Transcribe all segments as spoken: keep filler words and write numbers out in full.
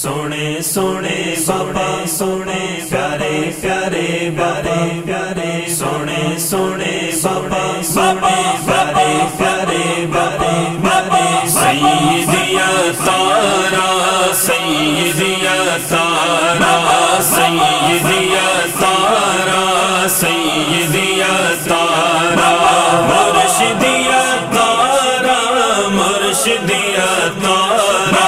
سونے سونے بابا سونے پیارے پیارے پیارے پیارے سونے سونے بابا سونے پیارے پیارے پیارے پیارے سیدیا تارا سیدیا تارا سیدیا تارا سیدیا تارا مرشدیا تارا مرشدیا تارا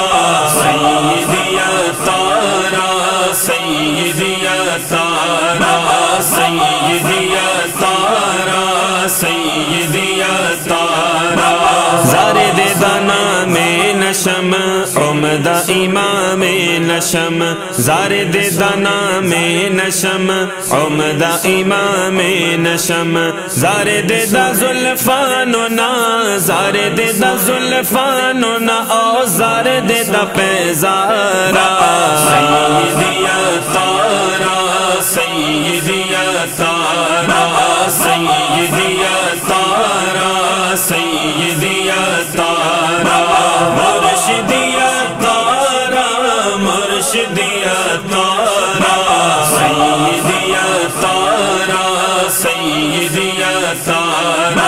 سیدیا تارا سیدیا تارا سیدیا تارا سیدیا تارا زارے دے دانا میں نشم عمدہ امام نشم زارے دے دانا میں نشم عمدہ امام نشم زارے دے دا زلفانونا زارے دے دا زلفانونا او زارے دے دا پیزارا سیدیا تارا سیدیا تارا سیدیا تارا سیدیا تارا مرشدیا تارا مرشدیا تارا سیدیا تارا سیدیا تارا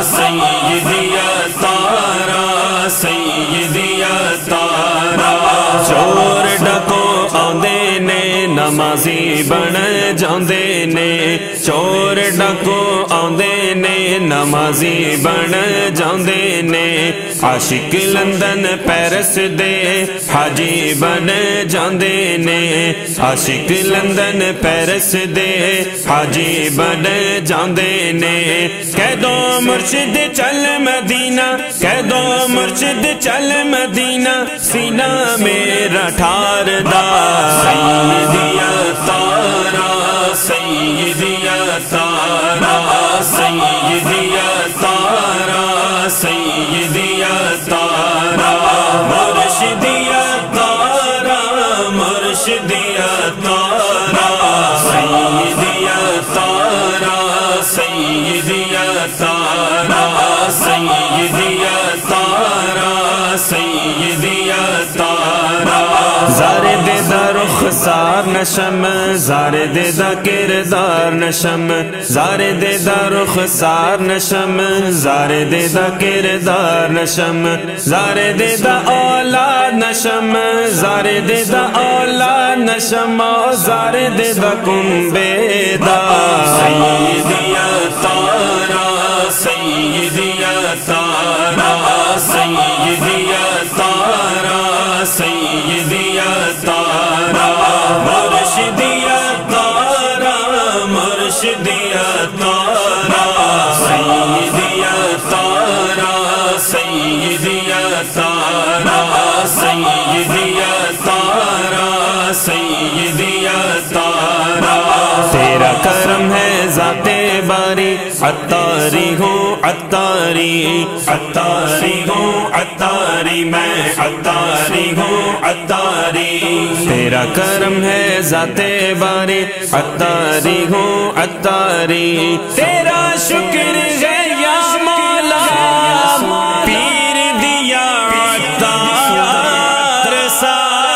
سیدیا تارا سیدیا تارا چور ڈکو آندے نے نمازی بن جاندے نے چور ڈکو آندے نے نمازی بن جاندے نے عاشق لندن پیرس دے حاجی بن جاندے نے عاشق لندن پیرس دے حاجی بن جاندے نے کہہ دو مرشد چل مدینہ کہہ دو مرشد چل مدینہ سینہ میرا ٹھار دا سیدیا تارا سیدیا تارا سیدیا تارا سیدیا تارا مرشدیا تارا مرشدیا تارا سیدیا تارا سیدیا تارا سیدیا تارا سیدیا تارا زارے دے دا رخسار نشم زارے دے دا کردار نشم زارے دے دا رخسار نشم زارے دے دا کردار نشم زارے دے دا اولاد نشم زارے دے دا اولاد نشم زارے دے دا کنبے دا سیدیا تارا سیدیا تارا سیدیا تارا سیدیا تارا مرشدیا تارا مرشدیا تارا سیدیا تارا سیدیا تارا سیدیا تارا سیدیا تارا تیرا کرم ہے ذات باری عطاری ہوں عطاری عطاری ہوں عطاری میں عطاری ہوں عطاری تیرا کرم ہے ذات باری عطاری ہوں عطاری تیرا شکر ہے یا مولا پیر دیا عطار سا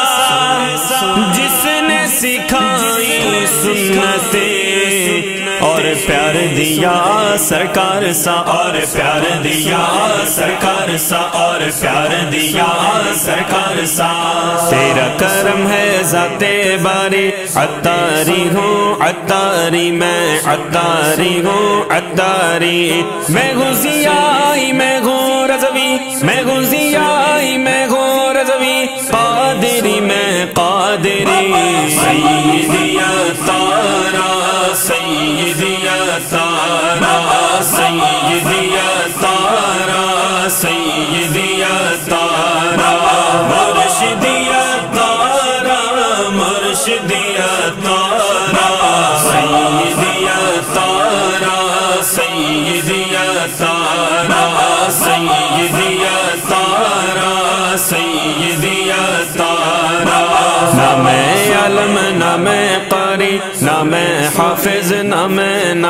جس نے سکھائی سنتیں اور پیار دیا سرکار سا اور پیار دیا سرکار سا اور پیار دیا سرکار سا تیرا کرم ہے ذات باری عطاری ہوں عطاری میں عطاری ہوں عطاری میں غزیائی میں ہوں رضوی میں غزیائی میں ہوں رضوی قادری میں قادری سیدیا تارا سیدیا تارا سیدیا تارا سیدیا تارا مرشدیا تارا مرشدیا تارا سیدیا تارا سیدیا تارا سیدیا تارا سیدیا تارا نہ میں علم نہ میں قاری نہ میں حافظ نہ میں نہ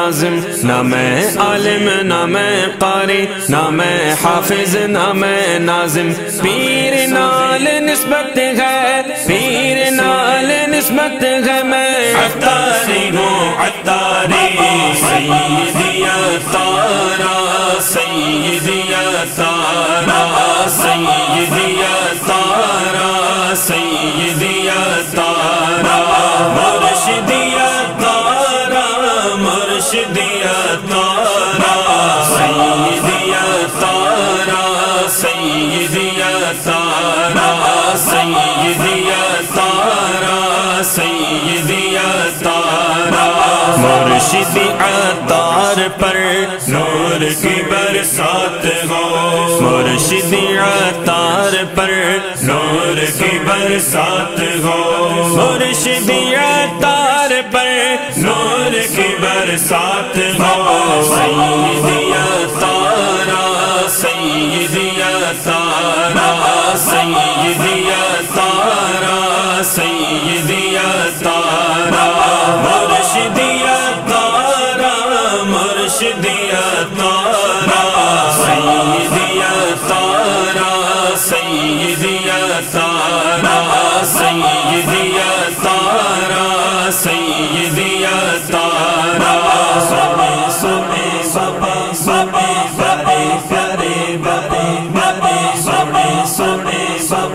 ناظم، نہ میں عالم نہ میں قاری، نہ میں حافظ نہ میں ناظم، پیر نال نسبت ہے، پیر نال نسبت ہے، میں عطاری ہوں عطاری، سیدی عطارہ سیدی عطارہ سیدی عطارہ سیدی عطارہ، مرشدی عطارہ مرشدی عطارہ، سیدی عطارہ سیدی عطارہ سیدی عطارہ سیدی عطارہ، مرشدی عطار پر نور کی برسات ہو، مرشدی عطار پر نور کی برسات ہو، مرشدی عطار پر نور کی برسات ہو، سیدی عطارہ سیدی عطارہ سیدی عطارہ سیدی عطارہ، مرشدی عطارہ مرشدی عطارہ، سیدی عطارہ سیدی عطارہ سیدی عطارہ سیدی عطارہ، سنے سنے بابا بابا بڑے پیارے بڑے بڑے، سنے سنے بابا